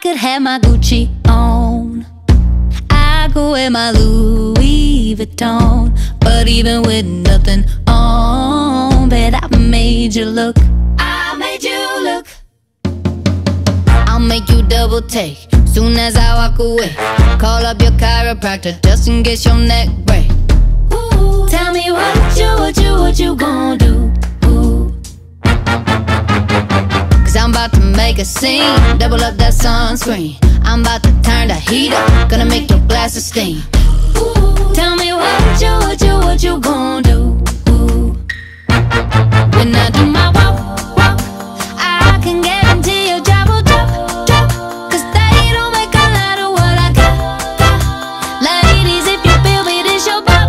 could have my Gucci on, I could wear my Louis Vuitton, but even with nothing on, bet I made you look. I made you look. I'll make you double take soon as I walk away. Call up your chiropractor just in case your neck break. Ooh, tell me what you gon' do? Cause I'm about to make a scene, double up that sunscreen. I'm about to turn the heat up, gonna make your glasses steam. Ooh, tell me what you gon' do? When I do my walk, I can guarantee your job will drop. Cause they don't make a lot of what I got. Ladies, if you feel me, this your pop.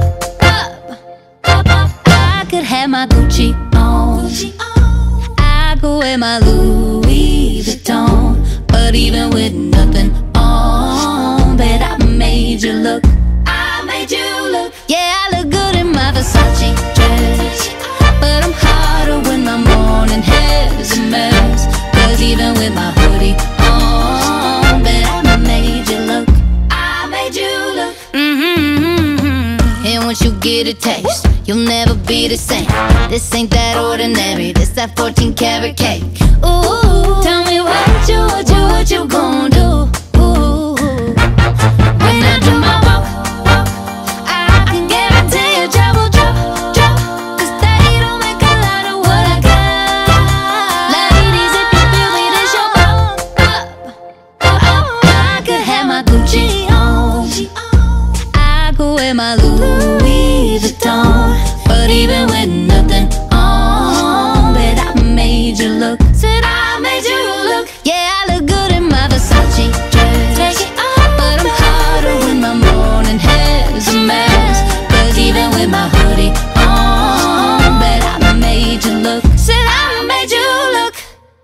I could have my Gucci on, I could wear my Louis Vuitton, but even with nothing on, bet I made you look. I made you look. Yeah, I look good in my Versace dress, but I'm hotter when my morning hair's a mess. Cause even with my hoodie on, bet I made you look. I made you look. And once you get a taste, you'll never be the same. This ain't that ordinary, this that 14 karat cake. Ooh, tell me what you gon' do? Ooh, when I do my walk, I can guarantee your job will drop. Cause they don't make a lot of what I got. Ladies, if you feel me, this your pop. I could have my Gucci on, I could wear my Louis Vuitton, but even with nothing on, bet I made you look. Said I made you look. Yeah, I look good in my Versace dress, but I'm hotter when my morning hair's a mess. Cause even with my hoodie on, bet I made you look. Said I made you look.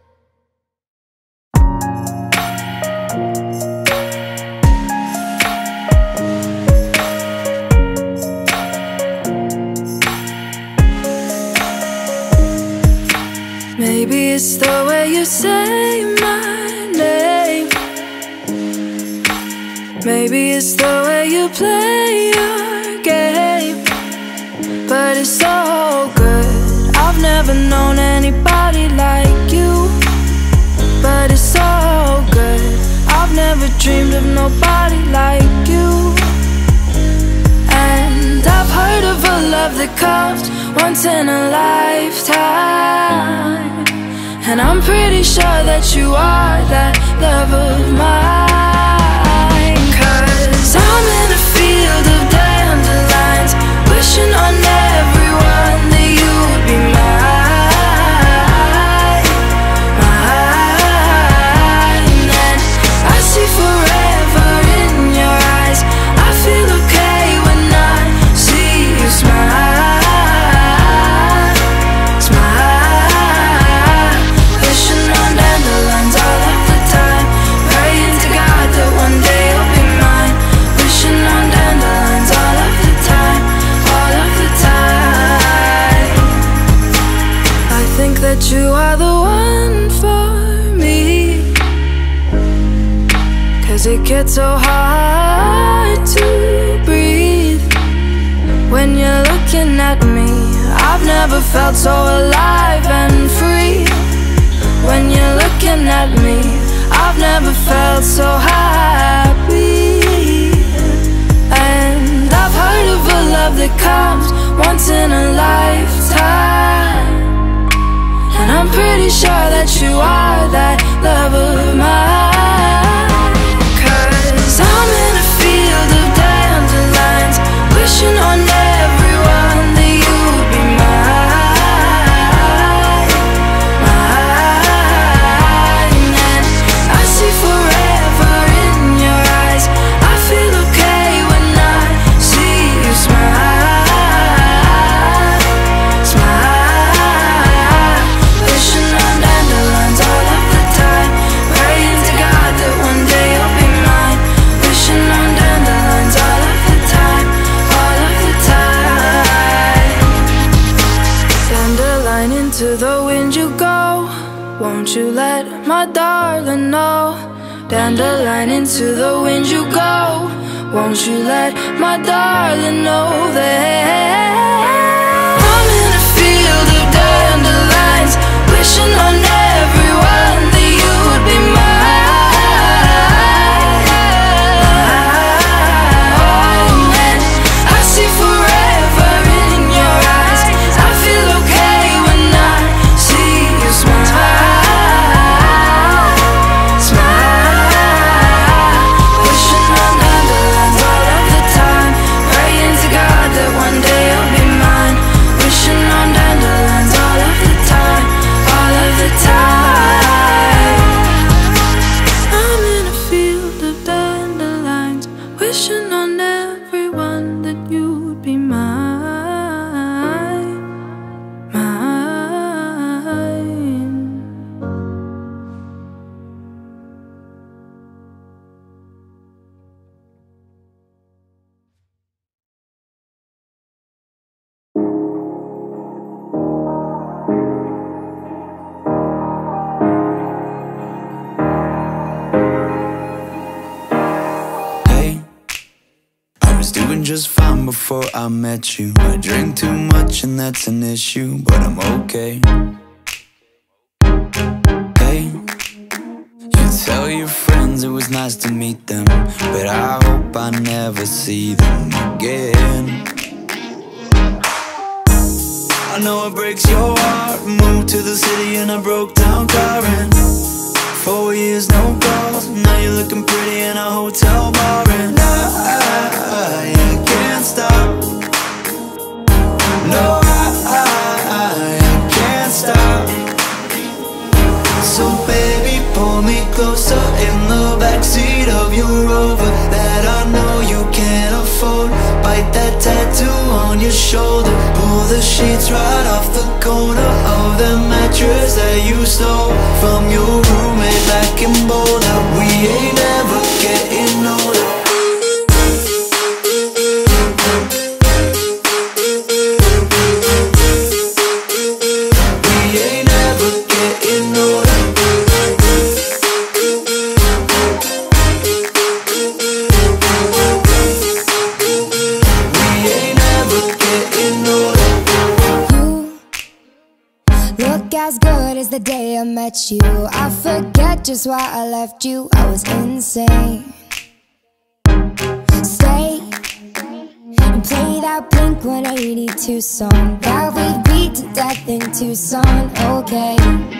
Maybe it's the way you say my name, maybe it's the way you play your game, but it's so good. I've never known anybody like you, but it's so good. I've never dreamed of nobody like you. And I've heard of a love that comes once in a lifetime, and I'm pretty sure that you are that love of mine. Cause I'm in a field of dandelions, wishing on everyone that you would be mine, mine. And I see forever in your eyes, I feel okay when I see you smile. That you are the one for me, cause it gets so hard to breathe when you're looking at me. I've never felt so alive and free. When you're looking at me, I've never felt so happy. And I've heard of a love that comes once in a lifetime, and I'm pretty sure that you are that love of mine. Cause I'm in a field of dandelions, wishing on everyone that you would be mine, mine. And I see forever in your eyes, I feel okay when I see you smile, smile. Wishing on dandelions all of the time, dandelion, into the wind you go. Won't you let my darling know that I'm in a field of dandelions, wishing on everyone that you would be mine. And I see forever in your eyes. I feel okay when I see you smile. Just fine before I met you. I drink too much and that's an issue, but I'm okay. Hey, you tell your friends it was nice to meet them, but I hope I never see them again. I know it breaks your heart. Moved to the city in a broke down car, and 4 years no calls. Now you're looking pretty in a hotel bar, and I can't stop. No, I can't stop. So baby, pull me closer in the backseat of your Rover that I know you can't afford. Bite that tattoo on your shoulder. Pull the sheets right off the corner of the mattress that you stole from your roommate back in Boulder. We ain't ever getting older. As good as the day I met you. I forget just why I left you. I was insane. Stay and play that Blink-182 song that we beat to death in Tucson. Okay,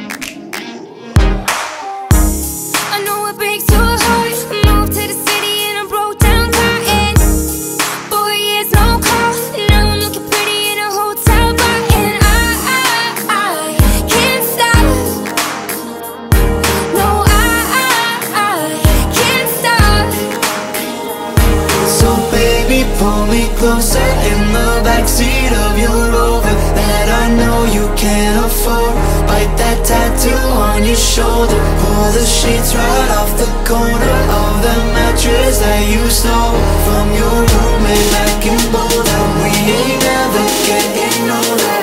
I know it breaks your heart. Moved to the city and I broke down crying. 4 years no call. Now I'm looking pretty in a hotel bar, and I can't stop. No, I can't stop. So baby, pull me closer in the backseat of your Rover that I know you can't afford. Bite that tattoo on your shoulder. Pull the sheets right off the corner of the mattress that you stole from your roommate back in Boulder. We ain't ever getting older.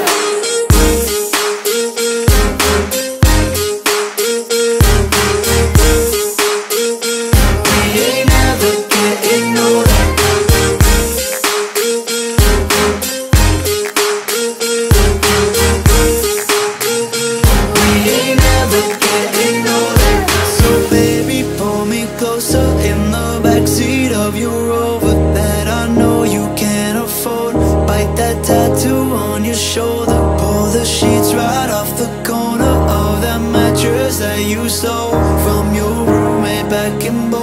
We ain't ever getting older. We ain't ever getting older. So baby, pull me closer in the backseat of your Rover that I know you can't afford. Bite that tattoo on your shoulder. Pull the sheets right off the corner of that mattress that you stole from your roommate back in Boulder.